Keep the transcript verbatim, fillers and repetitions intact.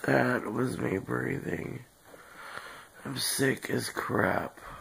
That was me breathing. I'm sick as crap.